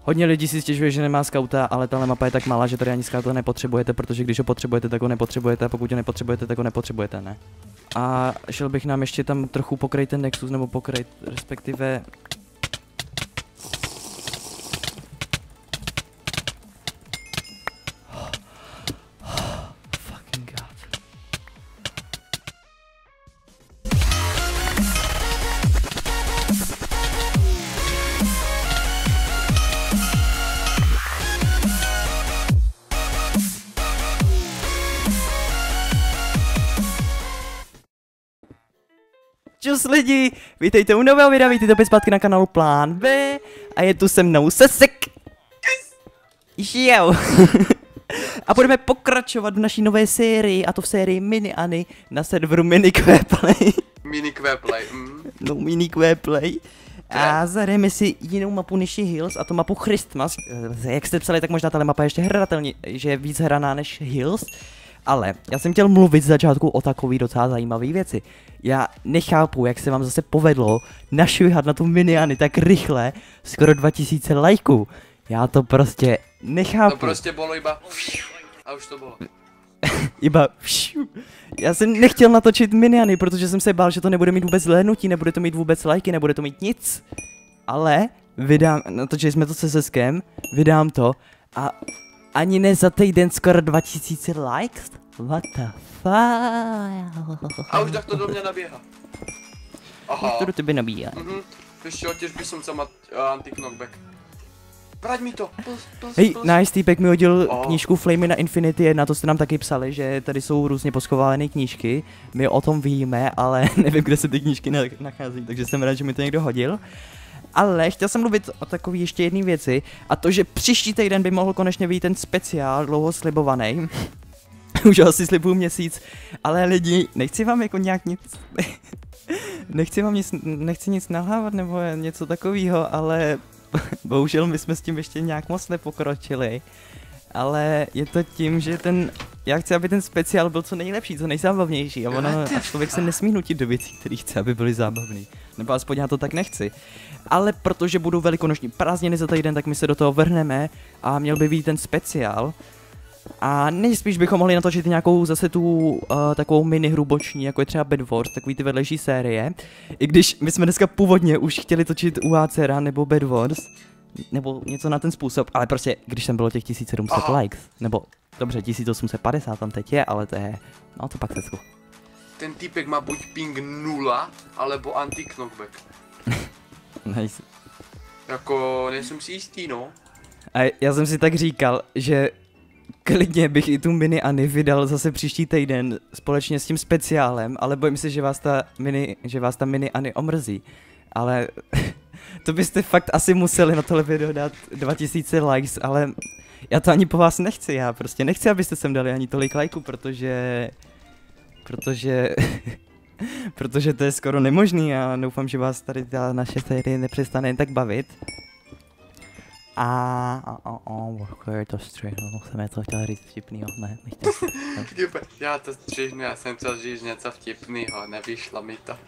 Hodně lidí si stěžuje, že nemá skauta, ale tahle mapa je tak malá, že tady ani skauta nepotřebujete, protože když ho potřebujete, tak ho nepotřebujete, a pokud ho nepotřebujete, tak ho nepotřebujete, ne? A šel bych nám ještě tam trochu pokryt ten Nexus, nebo pokryt, respektive... Fucking god. Čus lidi, vítejte u nového videa, vítejte opět zpátky na kanálu Plán B a je tu se mnou Sesek. Jo. A budeme pokračovat v naší nové sérii, a to v sérii Mini Any na serveru MiniQplay. MiniQplay, No MiniQplay. A zahrajeme si jinou mapu než je Hills, a to mapu Christmas. Jak jste psali, tak možná tahle mapa je ještě hratelně, že je víc hraná než Hills. Ale já jsem chtěl mluvit z začátku o takové docela zajímavé věci. Já nechápu, jak se vám zase povedlo našvihat na tu Mini Any tak rychle, skoro 2000 lajků. Já to prostě nechápu. To prostě bylo iba a už to bylo. Iba Já jsem nechtěl natočit Mini Any, protože jsem se bál, že to nebude mít vůbec zhlédnutí, nebude to mít vůbec lajky, nebude to mít nic. Ale natočili jsme to se Seskem, vydám to a ani ne za týden skoro 2000 likes? What the fuck? A už tak to do mě naběhá. Aha. Už to do tebe nabíjá. Ještě otěž by som sa mať anti-knockback. Vrať mi to. Hej, nice, týpek mi hodil knížku Flamey na Infinity 1, to jste nám taky psali, že tady jsou různě poschovávané knížky. My o tom víme, ale nevím, kde se ty knížky nachází, takže jsem rád, že mi to někdo hodil. Ale chtěl jsem mluvit o takové ještě jedné věci, a to, že příští týden by mohl konečně být ten speciál dlouho slibovaný. Už ho asi slibuju měsíc, ale lidi, nechci vám jako nějak nic... nechci nic nalhávat nebo něco takového, ale bohužel my jsme s tím ještě nějak moc nepokročili. Ale je to tím, že já chci, aby ten speciál byl co nejlepší, co nejzábavnější, a člověk se nesmí nutit do věcí, které chce, aby byly zábavný. Nebo aspoň já to tak nechci. Ale protože budou velikonoční prázdniny za týden, tak my se do toho vrhneme a měl by být ten speciál. A nejspíš bychom mohli natočit nějakou zase tu takovou mini hruboční, jako je třeba Bed Wars, takový ty vedlejší série. I když my jsme dneska původně už chtěli točit UACera nebo Bed Wars, nebo něco na ten způsob, ale prostě když tam bylo těch 1700 likes, nebo dobře 1850 tam teď je, ale to je, no to pak Sesku. Ten týpek má buď ping 0, alebo anti-knockback. Nice. Jako, nejsem si jistý, no. A já jsem si tak říkal, že klidně bych i tu Mini Any vydal zase příští týden společně s tím speciálem, ale bojím se, že vás ta Mini Any omrzí. Ale to byste fakt asi museli na tohle video dát 2000 likes, ale já to ani po vás nechci, já prostě nechci, abyste sem dali ani tolik lajků, protože protože to je skoro nemožný a doufám, že vás tady ta naše série nepřestane jen tak bavit. To střihnu, jsem to chtěl říct vtipnýho, ne, nechtěl. Já to střihnu, já jsem chtěl říct něco vtipnýho, nevyšlo mi to.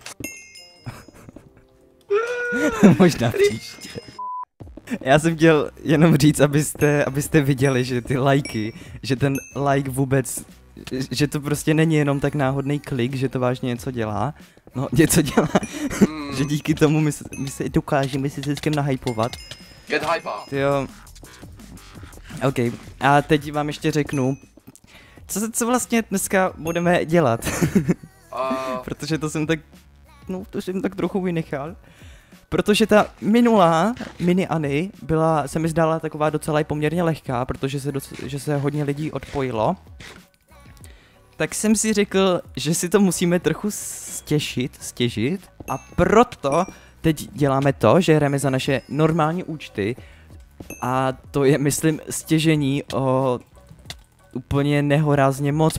Možná příště. Já jsem chtěl jenom říct, abyste viděli, že ty lajky, že ten like vůbec, že to prostě není jenom tak náhodný klik, že to vážně něco dělá. No, něco dělá, že díky tomu my se dokážeme si Seskem nahypovat. Get hypa. Jo. OK, a teď vám ještě řeknu, co vlastně dneska budeme dělat. Protože to jsem tak trochu vynechal. Protože ta minulá Mini Any se mi zdála taková docela poměrně lehká, protože že se hodně lidí odpojilo. Tak jsem si řekl, že si to musíme trochu stěžit a proto teď děláme to, že hrajeme za naše normální účty a to je, myslím, stěžení o úplně nehorázně moc,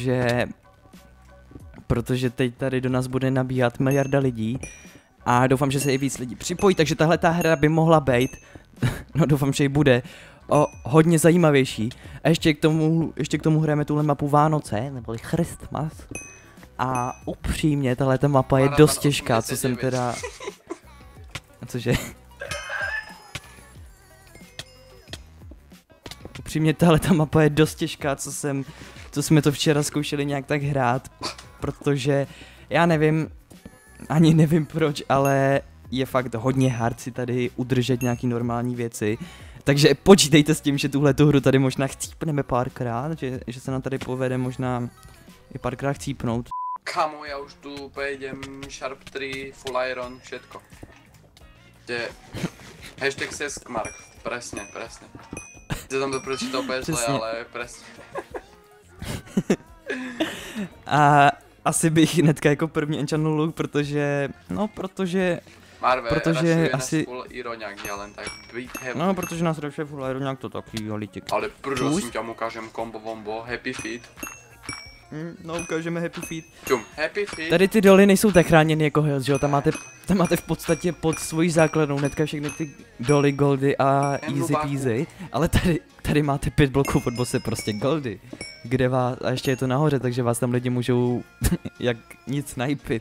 protože teď tady do nás bude nabíhat miliarda lidí a doufám, že se i víc lidí připojí, takže tahle ta hra by mohla být, no doufám, že i bude, hodně zajímavější. A ještě k tomu hrajeme tuhle mapu Vánoce, neboli Christmas. A upřímně, tahle ta mapa je dost těžká, co jsem teda... Cože? upřímně tahle ta mapa je dost těžká, co jsme to včera zkoušeli nějak tak hrát, protože já nevím, ani nevím proč, ale je fakt hodně hard si tady udržet nějaký normální věci. Takže počítejte s tím, že tuhle hru tady možná chcípneme párkrát, že se nám tady povede možná i párkrát chcípnout. Kamo, já už tu pojedem Sharp 3, Full Iron, všetko. Hashtag Seskmark, presne. Chci tam to prečítal úplně zle, ale presne. A asi bych hnedka jako první enchanul look, protože Marve, protože asi full Iroňák, já len tak no, protože nás rašuje full Iroňák, to taky holitěk. Ale prosím tě, ukážem combo bombo, happy feet. No, ukážeme happy feet. Happy feet. Tady ty doly nejsou tak chráněny jako Hills, že jo, tam máte v podstatě pod svojí základnou hnedka všechny ty doly, goldy a easy peasy, ale tady máte 5 bloků pod bose, prostě goldy, kde vás, a ještě je to nahoře, takže vás tam lidi můžou jak nic snipit.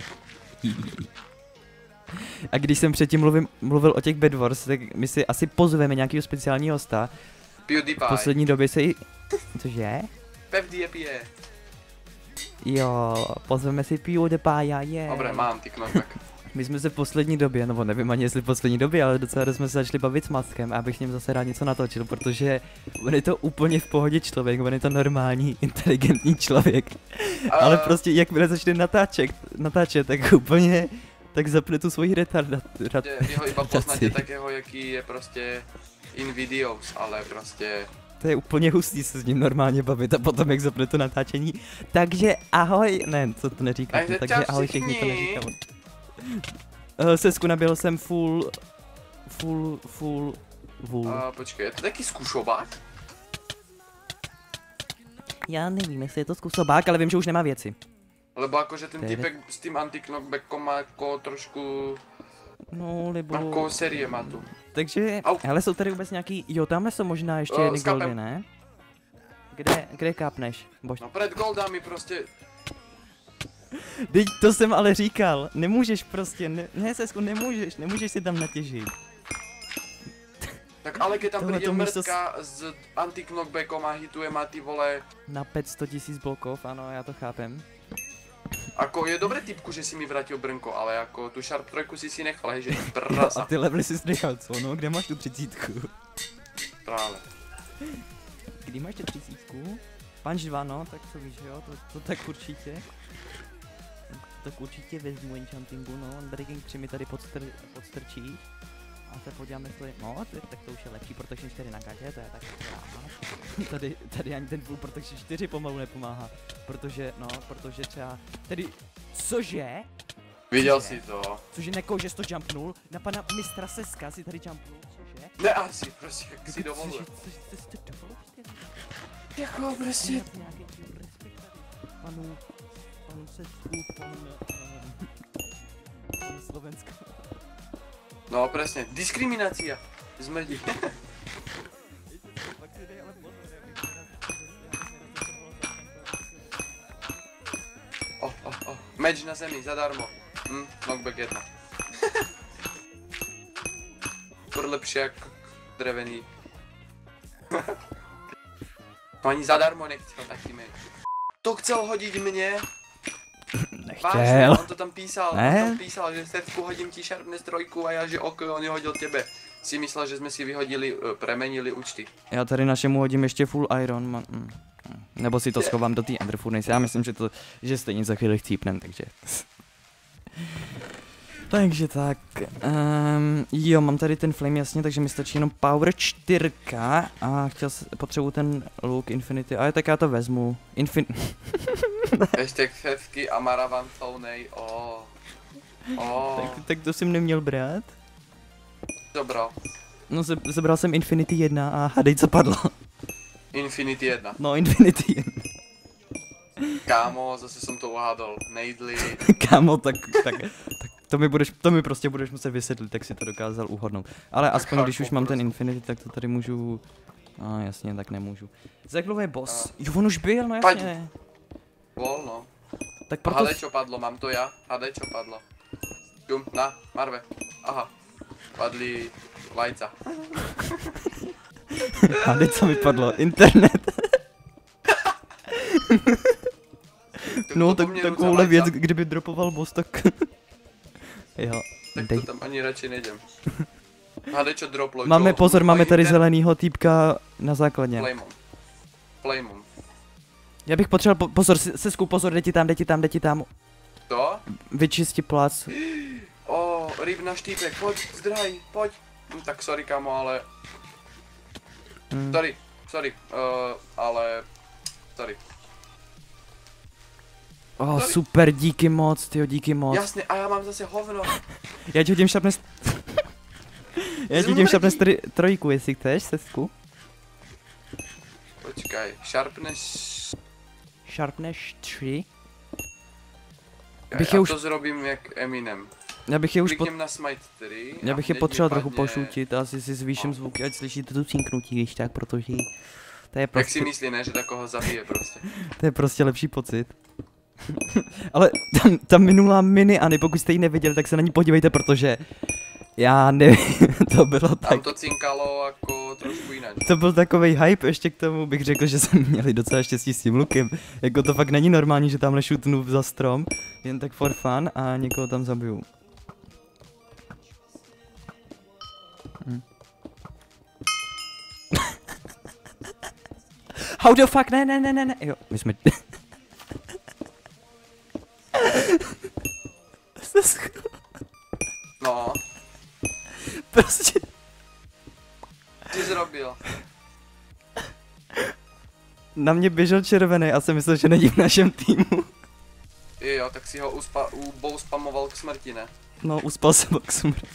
A když jsem předtím mluvil o těch Bed Wars, tak my si asi pozveme nějakého speciálního hosta. PewDiePie. V poslední době se cože? PewDiePie. Jo, pozveme si PewDiePie, je. Dobre, mám ty knockback. My jsme se v poslední době, nebo nevím ani jestli v poslední době, ale docela jsme se začali bavit s Mackem a abych s ním zase rád něco natočil, protože on je to úplně v pohodě člověk, on je to normální, inteligentní člověk. Ale prostě jakmile začne natáčet, tak úplně tak zapne tu svoji retardaci. Vy ho iba poznáte takého, jaký je prostě in videos, ale prostě... To je úplně hustý se s ním normálně bavit a potom jak zapne to natáčení. Takže ahoj, ne, co to neříkáte, takže ahoj všichni, to neříkám. Sesku nabil jsem full. Počkej, je to taký zkušobák? Já nevím, jestli je to zkušobák, ale vím, že už nemá věci. Lebo akože ten typek s tým anti-knockbackom má jako trošku... No, nebo... Jako série má tu. Takže, hele, jsou tady vůbec nějaký, jo, tamhle jsou možná ještě jedny goldy, ne? Kde kápneš, bož? No před goldami prostě... Teď to jsem ale říkal, nemůžeš prostě, ne Sesku, nemůžeš si tam natěžit. Tak ale keď tam príde mrtka s anti-knockbackom a hituje ma ty vole... Na 500 000 blokov, ano, já to chápem. Ako je dobré typku, že si mi vrátil Brnko, ale jako tu Sharp 3 si nechal, hej, že prasa. A ty levely si nechal, co no? Kde máš tu 30? Právě. Kdy máš tu 30? Punch 2, no, tak to víš, jo, to tak určitě. Tak určitě vezmu enchantingu, no, Breaking 3 mi tady podstrčí. A se podíváme, jestli, no, tak to už je lepší Protection 4 na gadě, to je tak tady ani ten full Protection 4 pomalu nepomáhá, protože třeba, tedy, cože? Viděl jsi to. Cože že jsi to jumpnul, na pana mistra Seska si tady jumpnul, cože? Ne asi, prostě, jak si dovolil. Cože jsi to dovolil? Jako, prostě. Nějaký respekt tady, panu Sesku, pan Slovensko. No presne, diskriminácia. Zmrdí. Meč na zemi, zadarmo. Knockback 1. Skoro lepšie jak drevený. Ani zadarmo nechcel taký meč. To chcel hodiť mne. Vážne, on to tam písal, že Sesku hodím ti Sharpness 3 a já, že ok, on je hodil tebe. Si myslel, že jsme si premenili účty. Já tady našemu hodím ještě full iron, nebo si to schovám do té Ender Furnace, já myslím, že stejně za chvíli chcípnem, takže... Takže tak, jo, mám tady ten flame jasně, takže mi stačí jenom power 4 a potřebuji ten look infinity, ale tak já to vezmu, Hashtag Sesky a Maravan Tounej, Tak to jsem neměl brát. Dobral. No zebral jsem Infinity 1 a hadej co padlo. Infinity 1. No Infinity 1. Kámo, zase jsem to uhádol, nejdli. Kámo, tak to mi prostě budeš muset vysvětlit, tak si to dokázal uhodnout. Ale aspoň když už mám ten Infinity, tak to tady můžu... No jasně, tak nemůžu. Zeglový boss. Jo, on už byl, no jasně. Volno. Tak proto... Hádej čo padlo, mám to já, hádej čo padlo. Jum, na, Marve. Aha. Padli vajca. A teď co mi padlo? Internet. No, tak takovouhle věc, kdyby dropoval boss, tak... Jo. Tak to tam ani radši nejdem. Hádej, čo droplo. Máme pozor, máme tady zelenýho týpka na základně. Playmon. Já bych potřeboval, pozor, Sesku, pozor, jde ti tam. To? Vyčisti plac. Ryb na štýpek, pojď, zdraj, pojď. Tak sorry, kamo, ale... Sorry, sorry. Super, díky moc, tyjo, díky moc. Jasně, a já mám zase hovno. Já ti hodím šapnes... Já ti hodím šapnes trojku, jestli chceš, Sesku. Počkaj, Sharpness 3. Já to zrobím jak Eminem. Já bych je už na Smite 3. Já bych je potřeboval trochu pošutit a asi si zvýším zvuk, ať slyšíte tu cinknutí, když tak, protože to je prostě... Jak si myslí, ne, že takového zabije prostě. To je prostě lepší pocit. Ale tam minulá mini Ani, pokud jste ji neviděli, tak se na ní podívejte, protože já nevím, to bylo tak... Tam to cinkalo jako trošku jinak. To byl takovej hype, ještě k tomu bych řekl, že jsme měli docela štěstí s tím lukem. Jako to fakt není normální, že tamhle šutnu za strom, jen tak for fun a někoho tam zabiju. How the fuck, ne, jo, my jsme... No. Prostě... Co jsi zrobil? Na mě běžel červený a jsem myslel, že není v našem týmu. Jo, tak si ho spamoval k smrti, ne? No, uspal jsem ho k smrti.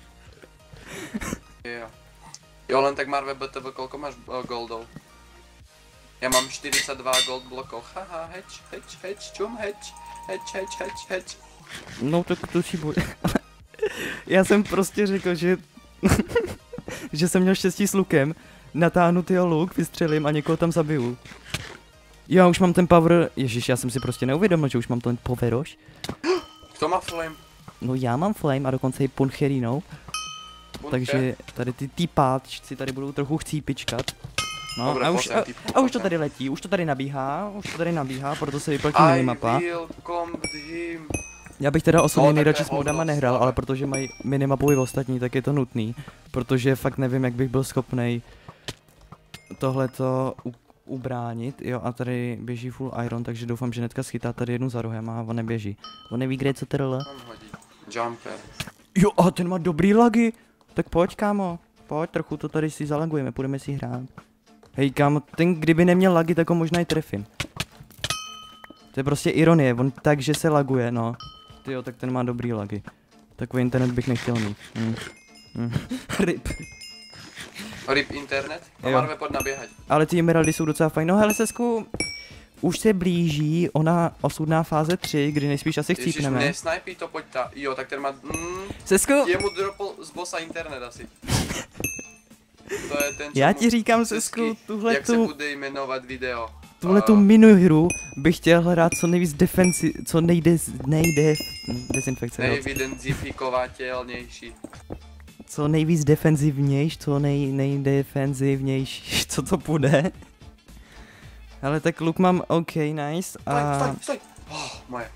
Jo, len tak Marve BTV, kolko máš goldov? Já mám 42 gold blokov, haha, hedge, čum, hedge. No tak to si bude. Já jsem prostě řekl, že... že jsem měl štěstí s lukem, natáhnu tyho luk, vystřelím a někoho tam zabiju. Jo, už mám ten power, ježiš, já jsem si prostě neuvědomil, že už mám ten poweroš. Kdo má flame? No já mám flame a dokonce i puncherinou. Takže tady ty týpáčci tady budou trochu chcípičkat. No dobre, a už to tady letí, už to tady nabíhá, proto se vyplatí minimapa. Já bych teda osobně nejradši s modama nehrál, ale protože mají minimapu i ostatní, tak je to nutný. Protože fakt nevím, jak bych byl schopnej tohleto ubránit. Jo, a tady běží full iron, takže doufám, že hnedka schytá tady jednu za rohem a on neběží. On neví, kde je co trl. Jumper. Jo, a ten má dobrý lagy. Tak pojď, kámo, pojď, trochu to tady si zalagujeme, půjdeme si hrát. Hej, kámo, ten kdyby neměl lagy, tak ho možná i trefím. To je prostě ironie, on tak, že se laguje, no. Tyjo, tak ten má dobrý lagy. Takový internet bych nechtěl mít. Rip. Rip internet? A Marve, pojď naběhat. Ale ty emeraldy jsou docela fajn. No hele, Sesku, už se blíží ona osudná fáze 3, kdy nejspíš asi chcípneme. Ježiš, snajpí to, pojď ta. Jo, tak ten má... Sesku! Jemu dropl z bossa internet asi. To je ten, já ti říkám, Sesku, tuhletu... Jak se bude jmenovat video? Tuhletu minihru bych chtěl hrát co nejvíc co nejde dezinfekce. Nejvidentifikovatelnější. Co nejvíc defenzivnější, co nejdefenzivnější, co to bude. Ale tak look mám OK, nice a... Stoj! Moje.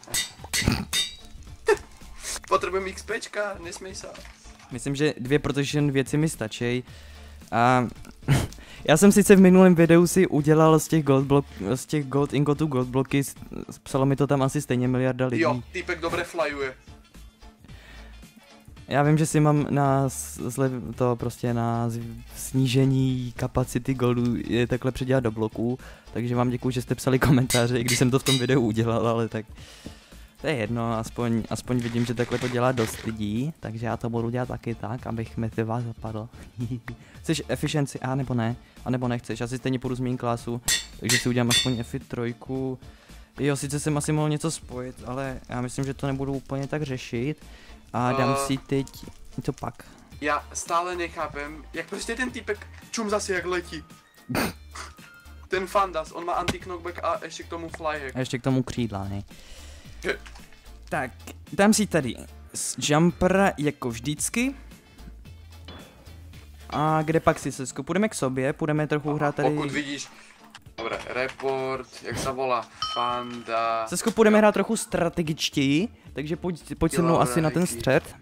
Potřebujeme XPčka, nesmej se. Myslím, že 2 protection věci mi stačí. A... Já jsem sice v minulém videu si udělal z těch gold ingotů gold bloky, psalo mi to tam asi stejně miliarda lidí. Jo, týpek dobře flyuje. Já vím, že si mám na snížení kapacity goldu je takhle předělat do bloků, takže vám děkuju, že jste psali komentáře, i když jsem to v tom videu udělal, ale tak to je jedno, aspoň vidím, že takhle to dělá dost lidí, takže já to budu dělat taky tak, abych mezi vás zapadl. Chceš efficiency? A nebo ne? A nebo nechceš? Já si stejně půjdu z main classu, takže si udělám aspoň F3. Jo, sice jsem asi mohl něco spojit, ale já myslím, že to nebudu úplně tak řešit. A dám si teď něco pak. Já stále nechápem, jak prostě ten týpek čum zase jak letí. Ten Fandas, on má anti-knockback a ještě k tomu flyhack. A ještě k tomu křídla, ne? Tak, dám si tady jumper jako vždycky. A kde pak si, Sesku? Půjdeme k sobě, půjdeme trochu hrát tady... Pokud vidíš... Dobre, report, jak se volá, Fanda... Sesku, půjdeme hrát trochu strategičtěji, takže pojď se mnou asi na ten střed.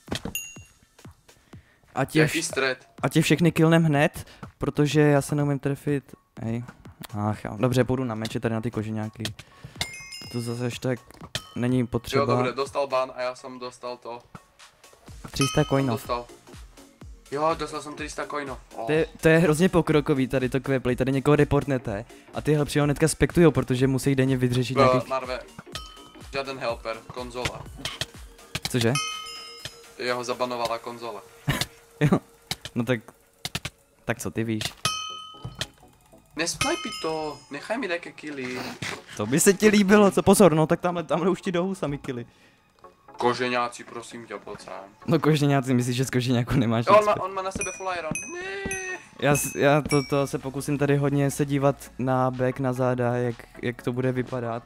Jaký střed? A tě všechny killnem hned, protože já se neumím trefit. Hej. Ach jo, dobře, půjdu na meče tady na ty koženáky. To zase až tak není potřeba. Jo, dobře, dostal ban a já jsem dostal to. 300 coinů. Jo, dostal jsem 300 coinů. Oh. To je hrozně pokrokový tady to Queplay, tady někoho reportnete a ty helpři ho hnedka spektujou, protože musí denně vydřešit nějakých... Marve, žádný helper, konzola. Cože? Jeho zabanovala konzola. Jo, no tak co ty víš? Nesnajpi to, nechaj mi také killy. To by se ti líbilo, co pozor, no tak tamhle už ti jdou sami killy. Koženáci, prosím tě, pojď sám. No koženáci, myslíš, že z koženáku nemáš jo, on má na sebe full iron. Já to se pokusím tady hodně se dívat na back, na záda, jak to bude vypadat,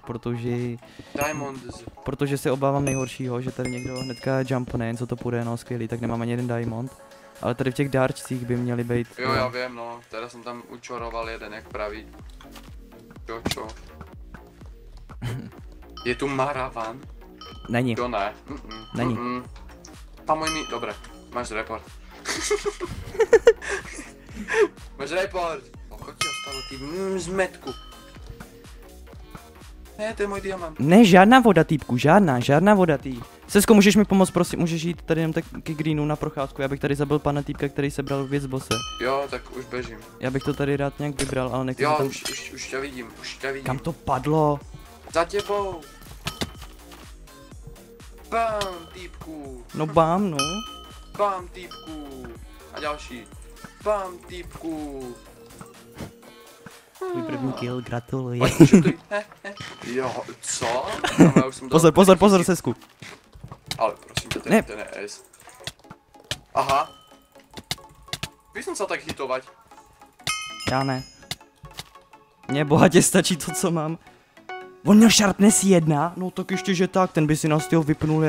protože se obávám nejhoršího, že tady někdo hnedka jumpne, jen co to půjde, no skvělý, tak nemám ani jeden diamond. Ale tady v těch dárčcích by měly být... Jo, já vím, no, teda jsem tam učoroval jeden, jak praví. Čo? Je tu Maravan? Není. Jo, ne. Není. Pamuj mi, dobré, máš report. Máš report. Koľko ti ostalo, ty zmetku. Ne, to je můj diamant. Ne, žádná voda, týpku, žádná voda, tý. Sesko, můžeš mi pomoct, prosím, můžeš jít tady jenom taky greenu na procházku, já bych tady zabil pana týpka, který sebral věc bose. Jo, tak už běžím. Já bych to tady rád nějak vybral, ale nechci tam... už tě vidím, Kam to padlo? Za tebou. Bam, týpku. No bám, no. Bam, týpku. A další. Bam, týpku. Tvůj první kill, gratuluji. Jo, co? Pozor, Sesku. Ale prosím tě, ten je S. Aha. Víš jsem se tak hitovat? Já ne. Mně bohatě stačí to, co mám. On měl sharpness 1, no tak ještě, že tak, ten by si nás těho vypnul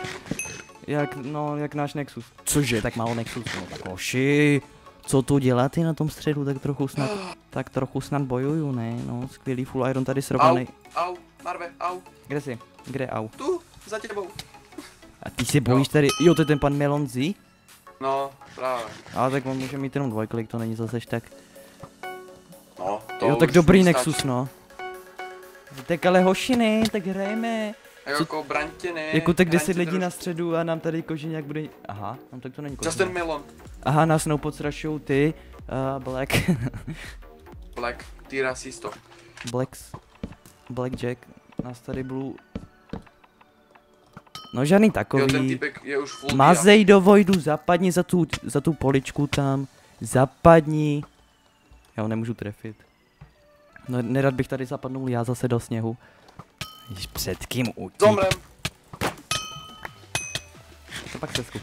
jak náš Nexus. Cože, tak málo Nexus, no tak hoši. Co tu děláte na tom středu, tak trochu snad bojuju, ne, no, skvělý full iron tady srovnanej. Au, Marve, au. Kde jsi? Kde au? Tu, za tebou. A ty se bojíš tady, jo, to je ten pan Melonzi? No, právě. Ale tak on může mít jenom dvojklik, to není zase tak. No, to jo, tak dobrý Nexus, no. Tak ale hošiny, tak hrajeme. Jako braňtě ne. Jako tak 10 lidí na středu a nám tady koženák bude... Aha, no tak to není koženák. Zas ten melon. Aha, nás podstrašujou ty, Black. Black, ty rasisto. Blackjack, nás tady Blue. No žádný takový. Jo, ten typek je už full. Mazej do Voidu, zapadni za tu poličku tam. Zapadni. Já ho nemůžu trefit. No nerad bych tady zapadnul já zase do sněhu. Jež před kým utík. Zomrem. To pak Sesku.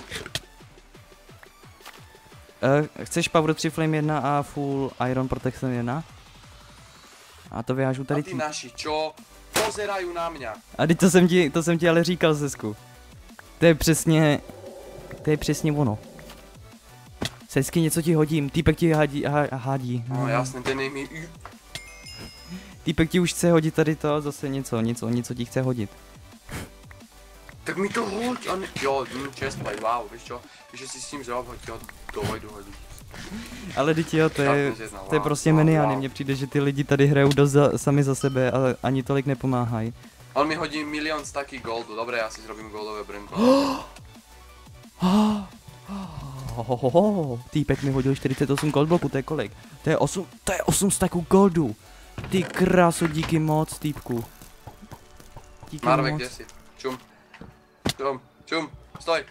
Chceš Power 3 Flame 1 a Full Iron Protection 1? A to vyhážu tady. A ty naši, čo? Pozerají na mě. A teď to jsem ti ale říkal, Sesku. To je přesně ono. Sesky, něco ti hodím, týpek ti hádí. No jasně, ten nejmí. Týpek ti už chce hodit tady to, zase něco ti chce hodit. Tak mi to hoď, jo, chestplate, wow, víš čo, že si s tím zrob hoď, jo, to hodit. Ale teď jo, to je prostě meniány, mně přijde, že ty lidi tady hrajou dost sami za sebe, ale ani tolik nepomáhají. On mi hodí milion staky goldu, dobré, já si zrobím goldové brnko. Týpek mi hodil 48 gold bloků, to je kolik? To je 8 stacků goldu. Ty krásu, díky moc, týpku. Díky Marve, moc. kde jsi? Čum, stoj.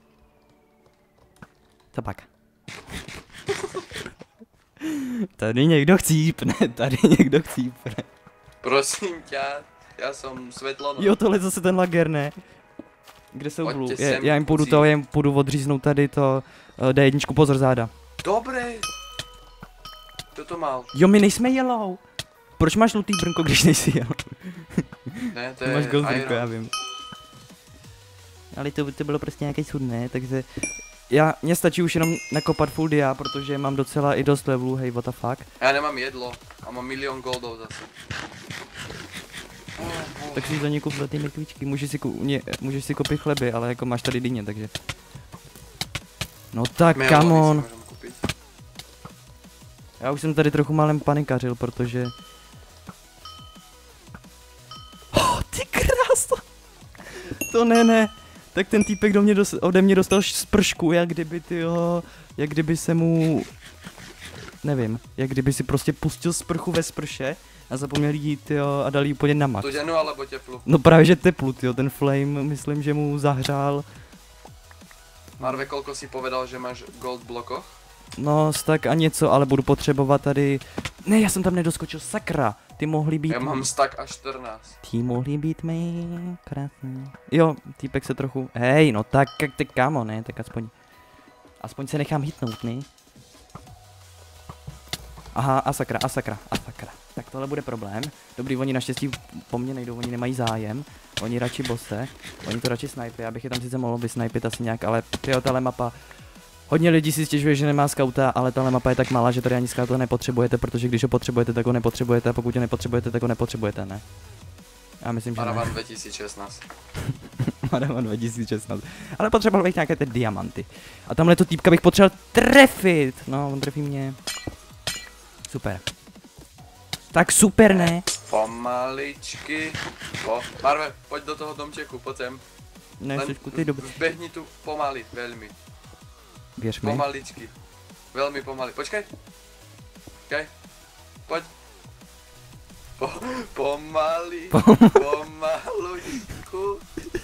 Co pak? Tady někdo chcípne. Prosím tě, já jsem světlo. Jo, tohle zase ten lager, ne? Kde jsou Blue? Já jim půjdu odříznout tady to D1, pozor záda. Dobré. Kdo to mal? Jo, my nejsme yellow. Proč máš žlutý brnko, když nejsi yellow? Ne, to je máš gold brnko, já vím. Ale to bylo prostě nějaký sud, ne? Takže Mně stačí už jenom nakopat full dia, protože mám docela i dost levelů, hej, what the fuck. Já nemám jedlo a mám milion goldů zase. Tak si za ně kup zlatý mrkvičky, můžeš si koupit chleby, ale jako máš tady dyně, takže. No tak, come on. Já už jsem tady trochu málem panikařil, protože... Ty kráso! To ne. Tak ten týpek ode mě dostal spršku, jak kdyby se mu... Nevím, jak kdyby si prostě pustil sprchu ve sprše a zapomněl jít, a dal jí úplně na max. Studenou alebo teplu? No právě že teplu, ten flame, myslím, že mu zahřál. Marve, kolko si povedal, že máš gold blokoch? No, tak a něco, ale budu potřebovat tady... Ne, já jsem tam nedoskočil, sakra! Ty mohli být... Já mám stack až 14. Ty mohli být mý, krásný. Jo, týpek se trochu... Hej, no tak, jak ty kámo, ne? Tak aspoň se nechám hitnout, ne? Aha, a sakra. Tak tohle bude problém. Dobrý, oni naštěstí po mně nejdou, oni nemají zájem. Oni radši bose, oni to radši snajpy, abych je tam sice mohl vysnajpit asi nějak, ale tyjo, tahle mapa... Hodně lidí si stěžuje, že nemá skauta, ale tahle mapa je tak malá, že tady ani skauta nepotřebujete, protože když ho potřebujete, tak ho nepotřebujete, a pokud ho nepotřebujete, tak ho nepotřebujete, ne? Já myslím, že Paravan 2016. Paravan 2016. Ale potřeboval bych nějaké ty diamanty. A tamhle to týpka bych potřeboval trefit. No, on trefí mě. Super. Tak super, ne? Pomaličky. Marve, pojď do toho domčeku, pojď sem. Ne, Sučku, ty dobře. Vbehni tu pomaly, veľmi. Věř mi. Pomaličky. Veľmi pomaly. Počkej. Počkej. Pojď. Pomalučku.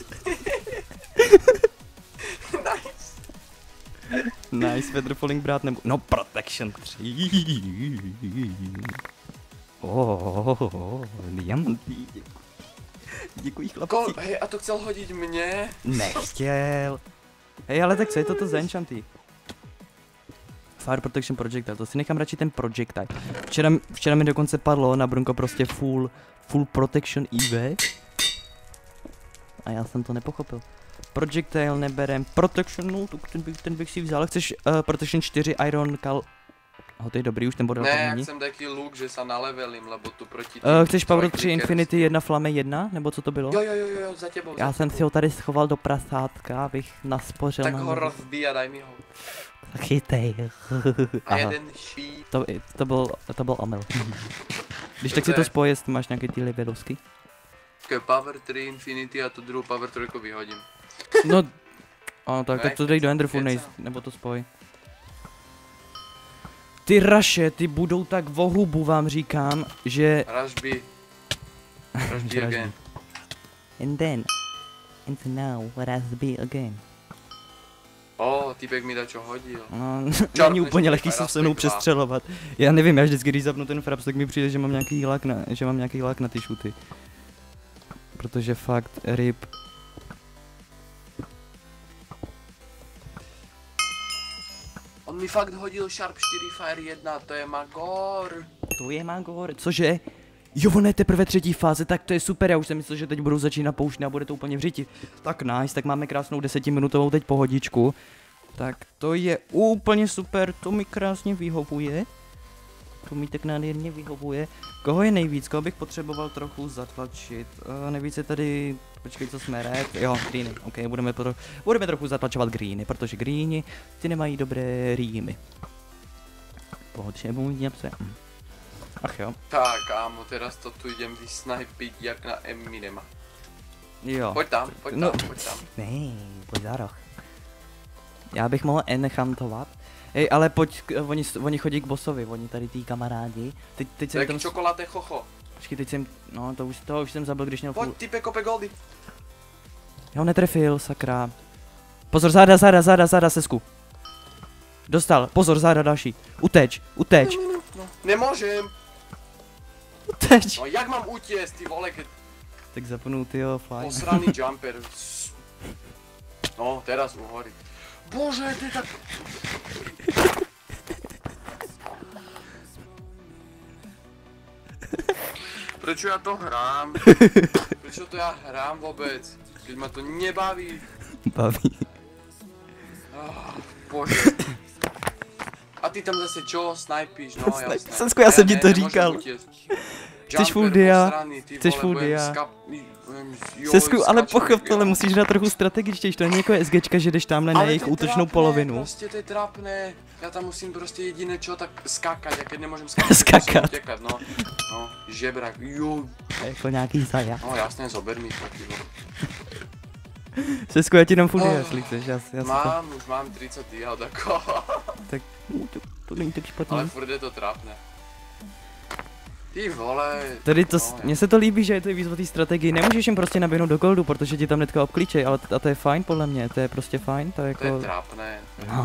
Nice. Nice, Feather Falling brát nebo... No, Protection 3. Diamanty. Děkuji, chlapci. Hej, a to chcel hodit mě? Nechtěl. Hej, ale tak co je toto za enchanty? Fire Protection Projectile, to si nechám radši ten Projectile. Včera mi dokonce padlo na Brunko prostě full Protection EV. A já jsem to nepochopil. Projectile neberem, Protection, no, ten bych si vzal. Chceš Protection 4 Iron Cal... to je dobrý, už ten bodel ne, jak jsem taký luk, že sa nalevelím, lebo tu proti... Chceš Power 3 Infinity 1 Flame 1, nebo co to bylo? Jo, za tebou. Já jsem si ho tady schoval do prasátka, abych naspořil. Tak ho rozbíj a daj mi ho. Tak chytej. A jeden šít. To byl omyl. Když tak si to spojí, jestli máš nějaký ty levelovský. Power 3 Infinity a tu druhou Power 3 vyhodím. No, tak to dej do Enderfurnace, nebo to spoj. Ty raše, ty budou tak vohubu, vám říkám, že... Rushby again. And now, Rushby again. Týpek mi dačo hodil. No, není úplně lehký se mnou přestřelovat. Já nevím, já vždycky, když zapnu ten fraps, tak mi přijde, že mám nějaký lák na ty šuty. Protože fakt, rip. On mi fakt hodil Sharp 4 Fire 1, to je Magor. To je Magor, cože? Jo, on je teprve třetí fáze, tak to je super, já už jsem myslel, že teď budou začínat poušť a bude to úplně vřitit. Tak nice, tak máme krásnou 10minutovou teď pohodičku. Tak to je úplně super, to mi krásně vyhovuje. To mi tak nádherně vyhovuje. Koho je nejvíc, koho bych potřeboval trochu zatlačit? Nejvíc je tady, počkej, co jsme red, jo, greeny, ok, budeme trochu zatlačovat greeny, protože greeny, ty nemají dobré rýmy. Potřebuji něco. Ach jo. Tak, kámo, teraz to tu idem vysnajpiť jak na Eminema. Jo. Pojď tam. Ne, pojď za roh. Já bych mohl enchantovat. Hej, ale pojď, oni chodí k bossovi, oni tady tí kamarádi. Teď jsem tam... čokoláde chocho. Počkej, teď jsem, no toho už jsem zabil, když měl Pojď, type, kope goldy. Já ho netrefil, sakra. Pozor, záda, sesku. Dostal, pozor, záda další. Uteč. No, nemůžem. Uteč. No jak mám utěct, ty vole, Tak zapnu tyjo fly. Posraný jumper. No, teraz uhorí. Bože, ty tak... Prečo ja to hrám? Prečo to ja hrám vôbec? Keď ma to nebaví. Baví. bože. A ty tam zase čo, snajpíš, no jasné. Sesku, já jsem ti to říkal. Chceš full dia, chceš full dia. Sesku, ale pochop tohle, musíš dát trochu strategičtější, to není jako SGčka, že jdeš tamhle na jejich útočnou polovinu. Prostě to je trápné, já tam musím prostě jediné čo, tak skákat, jak nemůžem skákat. Utěkat, no, žebrak, jo. Jako nějaký zajac. No jasně, zober mi taky, no. Sesku, já ti dám full dia, jestli chceš, už mám 30 dia, tako. Tak, to není tak špatný. Ale furt je to trápné. Ty vole. Tady to, mně se to líbí, že je to víc o té strategii, nemůžeš jim prostě naběhnout do goldu, protože ti tam netka obklíčej, ale to je fajn podle mě, to je prostě fajn, to je jako... To je trápné.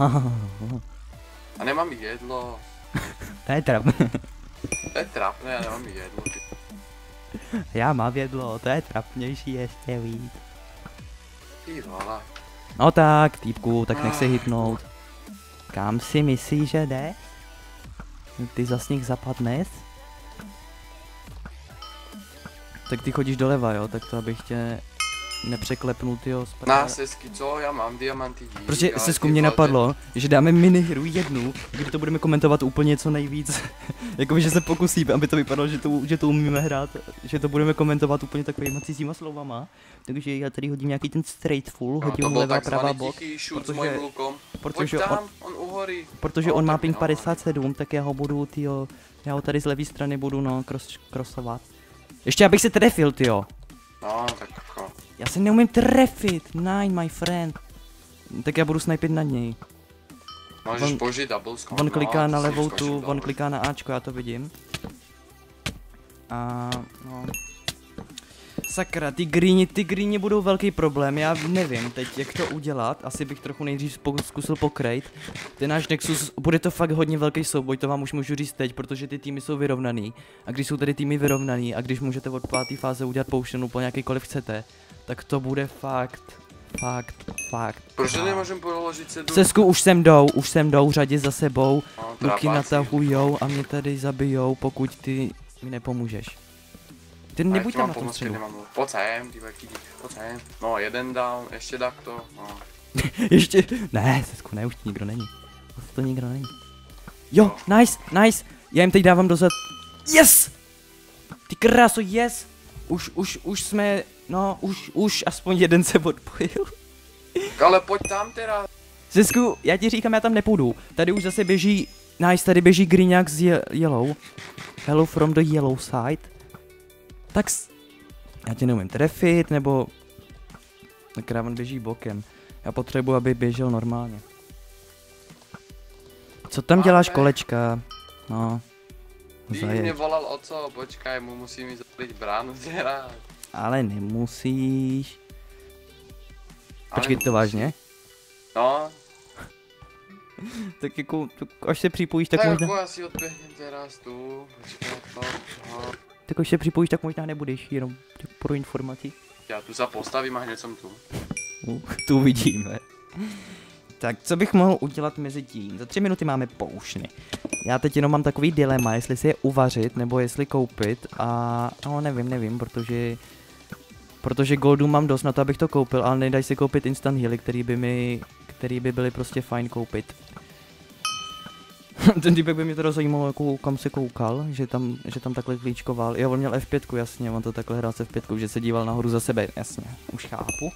A nemám jedlo. To je trápné. To je trápné, a nemám jedlo. Já mám jedlo, to je trapnější ještě víc. Ty vole. No tak, týpku, tak nech se hypnout. Kam si myslíš, že jde? Ty zas nich zapadneš? Tak ty chodíš doleva, jo, tak to abych tě nepřeklepnul, tyjo, Na sesky, co? Já mám diamanty díky. Protože sesku mě napadlo, že dáme minihru jednu, kdy to budeme komentovat úplně co nejvíc. Jakoby, že se pokusíme, aby to vypadalo, že to umíme hrát, že to budeme komentovat úplně takovýma cizíma slovama. Takže já tady hodím nějaký ten straightful, hodím mu levá pravá bok, protože on má ping 57, tak já ho budu, tyjo, já ho tady z levé strany budu, no, crossovat. Ještě abych se trefil, tyjo. No, tak jako. Já se neumím trefit, nine, my friend. Tak já budu snipit na něj. Můžeš použít double scope. On kliká na levou tu, on kliká na Ačko, já to vidím. A no. Sakra, ty greeni budou velký problém, já nevím teď jak to udělat, asi bych trochu nejdřív zkusil pokrejt. Ten náš Nexus, bude to fakt hodně velký souboj, to vám už můžu říct teď, protože ty týmy jsou vyrovnaný. A když jsou tady týmy vyrovnaný a když můžete od 5. fáze udělat potion úplně jakýkoliv chcete, tak to bude fakt. Proč nemůžem položit se do... Sesku, už sem jdou, řadě za sebou, ruky natahujou a mě tady zabijou, pokud ty mi nepomůžeš. Ty nebuď tam na tom středu. Pojď sem, ty velký, pojď sem. No, jeden down, ještě tak to, no. Ještě, ne, Sesku, ne, už nikdo není. To nikdo není. Jo, nice, já jim teď dávám dozad. Yes! Ty kráso, yes! Už jsme, no, už aspoň jeden se odpojil. Ale pojď tam teda. Sesku, já ti říkám, já tam nepůjdu. Tady už zase běží, nice, tady běží Greenák z Yellow. Hello from the yellow side. Tak já tě neumím trefit, nebo... Krávan běží bokem. Já potřebuji, aby běžel normálně. Co tam děláš, kolečka? No. Ty mě volal o co, počkaj, mu musím jít zaplit bránu dělat. Ale nemusíš. Počkej, to vážně? No. Tak jako, až se připojíš, tak možná... Tak asi odběhnem teraz tu, počkej to, no. Tak až se připojíš, tak možná nebudeš, jenom pro informaci. Já tu se postavím a hned jsem tu. Tu vidíme. Tak, co bych mohl udělat mezi tím? Za 3 minuty máme poušny. Já teď jenom mám takový dilema, jestli si je uvařit, nebo jestli koupit a... No, nevím, protože goldu mám dost na to, abych to koupil, ale nedají si koupit instant healy, který by byly prostě fajn koupit. Ten týpek by mě teda zajímalo, jako, kam se koukal, že tam takhle klíčkoval. Jo, on měl F5, jasně, on to takhle hrál se F5, že se díval nahoru za sebe, jasně, už chápu.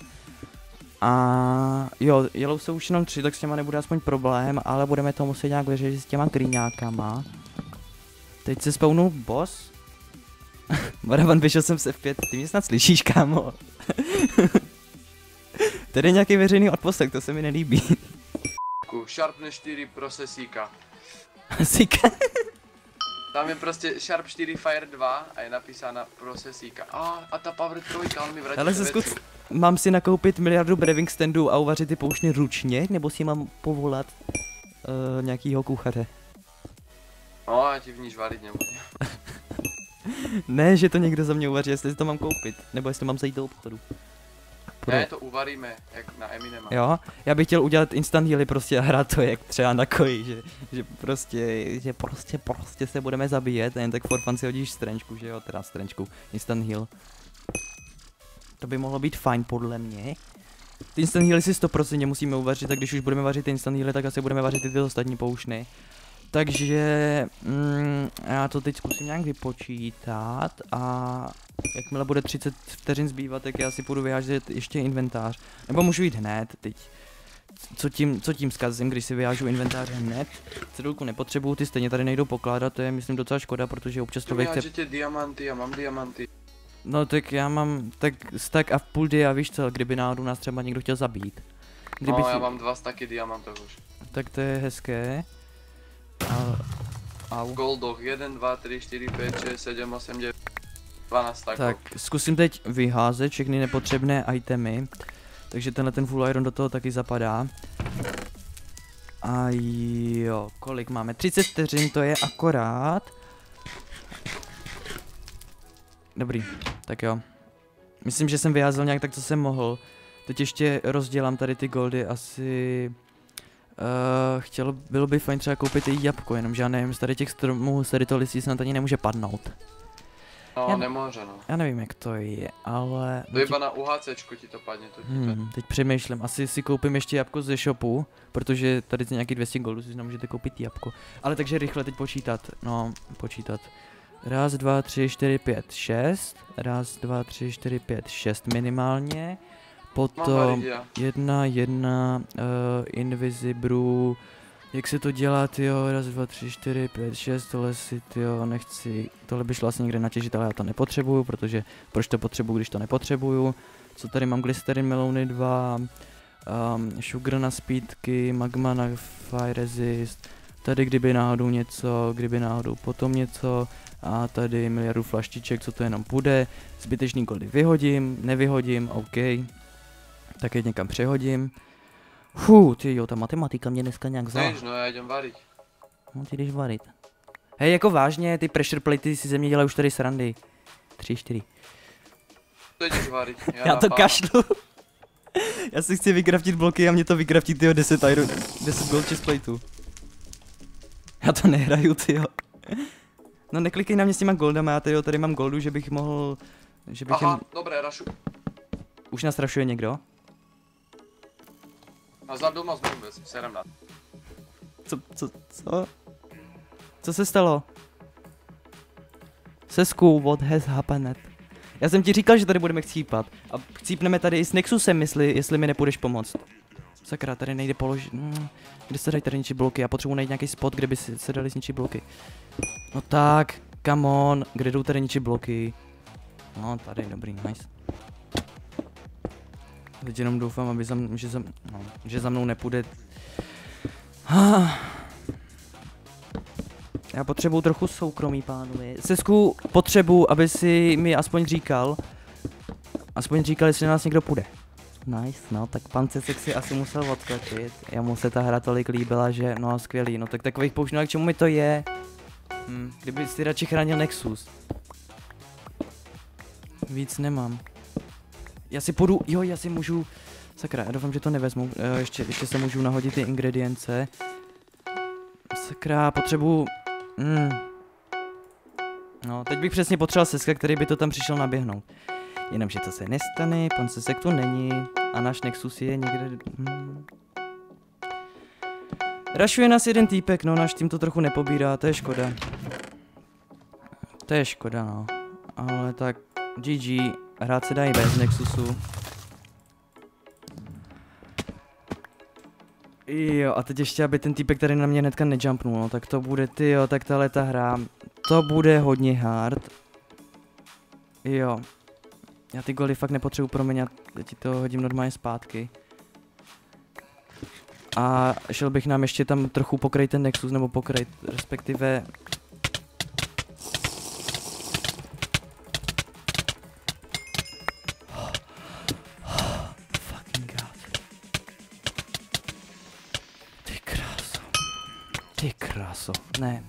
A jo, Yellow jsou už jenom 3, tak s těma nebude aspoň problém, ale budeme to muset nějak vyřešit s těma greenákama. Teď se spawnul boss. Maravan, vyšel jsem z F5, ty mě snad slyšíš, kámo. Tady je nějaký veřejný odposlech, to se mi nelíbí. Sharpne 4 pro Sesíka. Sika? Tam je prostě Sharp 4 Fire 2 a je napísána pro Sesíka. A ta Power 3, on mi vrátí. Ale mám si nakoupit miliardu brewing standů a uvařit ty poušny ručně, nebo si mám povolat nějakýho kuchaře? No, já ti v níž valit nebudu. Ne, že to někdo za mě uvaří, jestli to mám koupit, nebo jestli mám zajít do obchodu. Ne, to uvaríme, jak na Eminema. Jo, já bych chtěl udělat instant healy prostě a hrát to jak třeba na koji, že prostě se budeme zabíjet a jen tak for fun si hodíš strančku, že jo, teda strančku, instant heal. To by mohlo být fajn podle mě. Ty instant healy si 100% musíme uvařit, tak když už budeme vařit ty instant healy, tak asi budeme vařit i ty ostatní poušny. Takže já to teď zkusím nějak vypočítat a jakmile bude 30 vteřin zbývat, tak já si půjdu vyhážet ještě inventář. Nebo můžu jít hned teď. Co tím zkazím, když si vyhážu inventář hned? Cedulku nepotřebuju, ty stejně tady nejdou pokládat, to je myslím docela škoda, protože občas člověk chce... diamanty, já mám diamanty. No tak já mám tak stack a půl dia, víš co, kdyby náhodou nás třeba někdo chtěl zabít. Kdyby já mám 2 stacky diamantů už. Tak to je hezké. Au. Goldoch 1, 2, 3, 4, 5, 6, 7, 8, 9, 12 stacků. Tak zkusím teď vyházet všechny nepotřebné itemy. Takže tenhle ten full iron do toho taky zapadá. A jo, kolik máme? 30 vteřin, to je akorát. Dobrý, tak jo. Myslím, že jsem vyházel nějak tak, co jsem mohl. Teď ještě rozdělám tady ty goldy, asi... bylo by fajn třeba koupit i jabko, jenomže já nevím, z tady těch stromů, z tady toho listí snad ani nemůže padnout. No, nemůže, no. Já nevím, jak to je, ale... To iba na UHCčku ti to padne, to teď přemýšlím, asi si koupím ještě jabko ze shopu, protože tady za nějaký 200 goldů si můžete koupit jabko. Ale takže rychle teď počítat, počítat. 1, 2, 3, 4, 5, 6. 1, 2, 3, 4, 5, 6 minimálně. Potom 1, Invisibru. Jak se to dělá, tyjo? 1, 2, 3, 4, 5, 6. Tohle si, tyjo, nechci. Tohle by šlo vlastně někde natěžit, ale já to nepotřebuju, protože proč to potřebuju, když to nepotřebuju? Co tady mám? Glycerin melony 2. Sugar na speedky, magma na fire resist. Tady kdyby náhodou něco, potom něco. A tady miliardu flaštiček, co to jenom půjde. Zbytečný goldy vyhodím, nevyhodím, OK. Tak je někam přehodím. Tyjo, ta matematika mě dneska nějak vzala. No já jdem varit. No ty jdeš varit. Hej, jako vážně, ty pressure platey si ze mě dělají už tady srandy. 3, 4. To jdeš varit. Já to kašlu. Já si chci vykraftit bloky a mě to vykraftí, tyjo, 10 gold chestplateů. Já to nehraju, tyjo. No neklikej na mě s těma goldama, já tady mám goldu, že bych mohl... Aha, dobré, rašu. Už nás rašuje někdo? A za doma vůbec, serem na. Co? Co se stalo? Sesku, what has happened? Já jsem ti říkal, že tady budeme chcípat. A chcípneme tady i s Nexusem, jestli mi nepůjdeš pomoct. Sakra, tady nejde položit. Kde se dají tady ničí bloky? Já potřebuji najít nějaký spot, kde by se dali zničit bloky. No tak, come on, kde jdou tady ničí bloky? No tady, dobrý, nice. Teď jenom doufám, aby že za mnou nepůjde. Já potřebuju trochu soukromí, pánové. Sesku, potřebuju, aby si mi aspoň říkal, jestli na nás někdo půjde. Nice, no, tak pan Cesek si asi musel odskočit. Jemu se ta hra tolik líbila, že no skvělý, no tak takových použnů, k čemu mi to je? Kdyby si radši chránil Nexus. Víc nemám. Já si půjdu, já si můžu, sakra, já doufám, že to nevezmu, ještě se můžu nahodit ty ingredience. Sakra, potřebuju, No, teď bych přesně potřeboval Seska, který by to tam přišel naběhnout. Jenomže to se nestane, pan Sesek tu není a náš Nexus je někde... Rašuje nás jeden týpek, no náš tým to trochu nepobírá, to je škoda. To je škoda, no. Ale tak, GG, hrát se dá i bez Nexusu. Jo, a teď ještě, aby ten týpek tady na mě hnedka nejumpnul, no, tak to bude, tyjo, tak tahle ta hra, to bude hodně hard. Jo. Já ty goly fakt nepotřebuji proměnit, já ti to hodím normálně zpátky. A šel bych nám ještě tam trochu pokryt ten Nexus, nebo pokryt, respektive... Fucking god. Ty kráso, ne.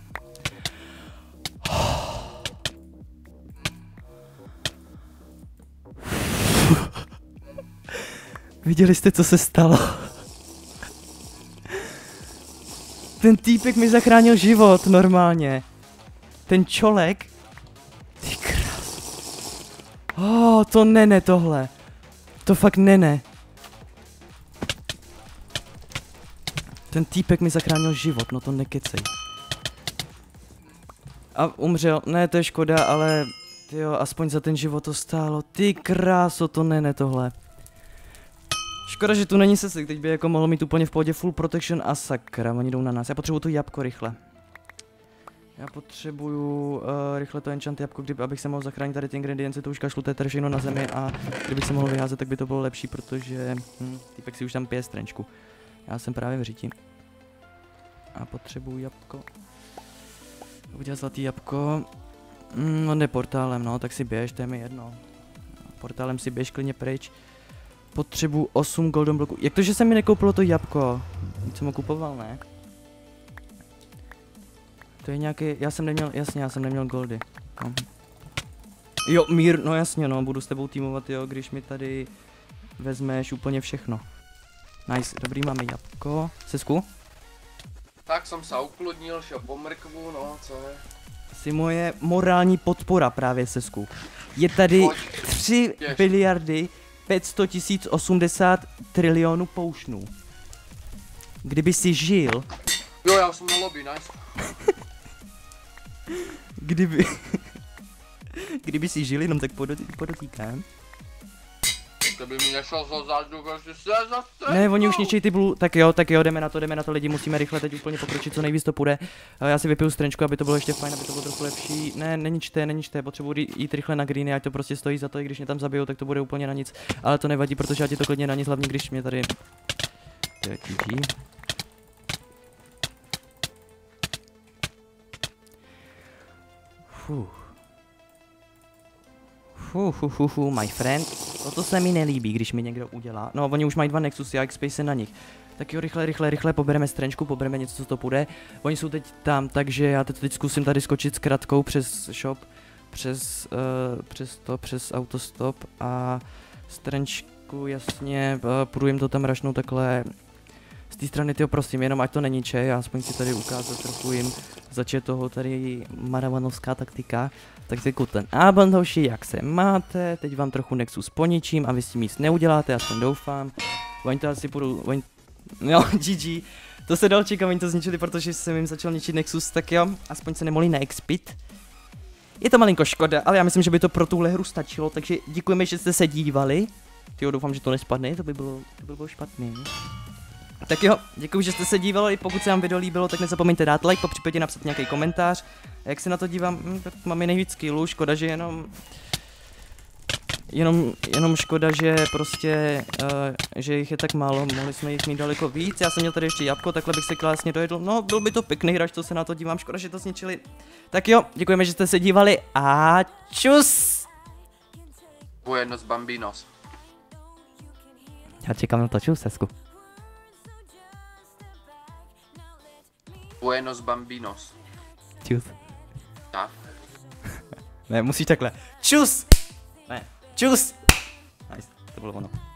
Viděli jste, co se stalo? Ten týpek mi zachránil život normálně. Ten čolek. Ty krás. To nene tohle. To fakt nene. Ten týpek mi zachránil život, no to nekecej. A umřel, ne, to je škoda, ale tyjo, aspoň za ten život to stálo. Ty kráso, to ne tohle. Škoda, že tu není sesek, teď by jako mohl mít úplně v pohodě full protection a sakra, oni jdou na nás. Já potřebuju to jabko rychle. Já potřebuju rychle to enchant jabko, abych se mohl zachránit tady ty ingredience, to už kašlu, to je tady všechno na zemi a kdybych se mohl vyházet, tak by to bylo lepší, protože týpek si už tam pije strenčku. Já jsem právě v říti. A potřebuju jabko. Udělat zlatý jabko. On jde portálem, no, tak si běž, to je mi jedno. Portálem si běž klidně pryč. Potřebuju 8 golden bloků. Jak to, že se mi nekoupilo to jabko? Nic jsem ho kupoval, ne? To je nějaký, já jsem neměl goldy. No. Jo, mír, no jasně, no, budu s tebou týmovat, jo, když mi tady vezmeš úplně všechno. Nice, dobrý, máme jabko. Sesku? Tak jsem se uklidnil, šel po mrkvu, no, co je? Jsi moje morální podpora právě, Sesku. Je tady 3 biliardy 500 080 trilionů poušnů. Kdyby si žil... Jo, já jsem na lobby, nice. Kdyby si žil, jenom tak podotýkám. Kdyby mi nešel za zádu, že se zase... Ne, oni už ničí ty blue, tak jo, jdeme na to lidi, musíme rychle teď úplně pokročit, co nejvíc to půjde. Já si vypiju strenčku, aby to bylo ještě fajn, aby to bylo trochu lepší. Ne, neníčte, potřebuji jít rychle na greeny, ať to prostě stojí za to, i když mě tam zabijou, tak to bude úplně na nic. Ale to nevadí, protože já ti to klidně na nic, hlavně když mě tady... To je GG. My friend. Toto se mi nelíbí, když mi někdo udělá. No, oni už mají 2 Nexusy, já XP se na nich. Tak jo, rychle, pobereme strenčku, pobereme něco, co to půjde. Oni jsou teď tam, takže já teď zkusím tady skočit s kratkou přes shop, přes autostop a strenčku, jasně, půjdu jim to tam rašnout takhle. Z té strany, tyho prosím, jenom ať to neníče, já aspoň si tady ukázat trochu jim začít toho tady maravanovská taktika. Tak si ten Abandhoši, jak se máte, teď vám trochu Nexus poničím a vy s tím nic neuděláte, aspoň doufám. Oni to asi budou, jo, GG, to se dal čekat, oni to zničili, protože jsem jim začal ničit Nexus, tak jo, aspoň se nemohli naexpit. Je to malinko škoda, ale já myslím, že by to pro tuhle hru stačilo, takže děkujeme, že jste se dívali. Tyjo, doufám, že to nespadne, to by bylo špatný. Tak jo, děkuji, že jste se dívali, pokud se vám video líbilo, tak nezapomeňte dát like, popřípadě napsat nějaký komentář. A jak se na to dívám, tak mám nejvíc skillů, škoda, že jenom škoda, že prostě, že jich je tak málo, mohli jsme jich mít daleko víc. Já jsem měl tady ještě jabko, takhle bych se krásně dojedl, no byl by to pěkný hráč, co se na to dívám, škoda, že to zničili. Tak jo, děkujeme, že jste se dívali a čus! Buenos bambinos. Já čekám na to čus, Sesku. Buenos bambinos. Čus. Tak. Ne, musíš takhle. Čus! Ne, čus! Nice, to bylo ono.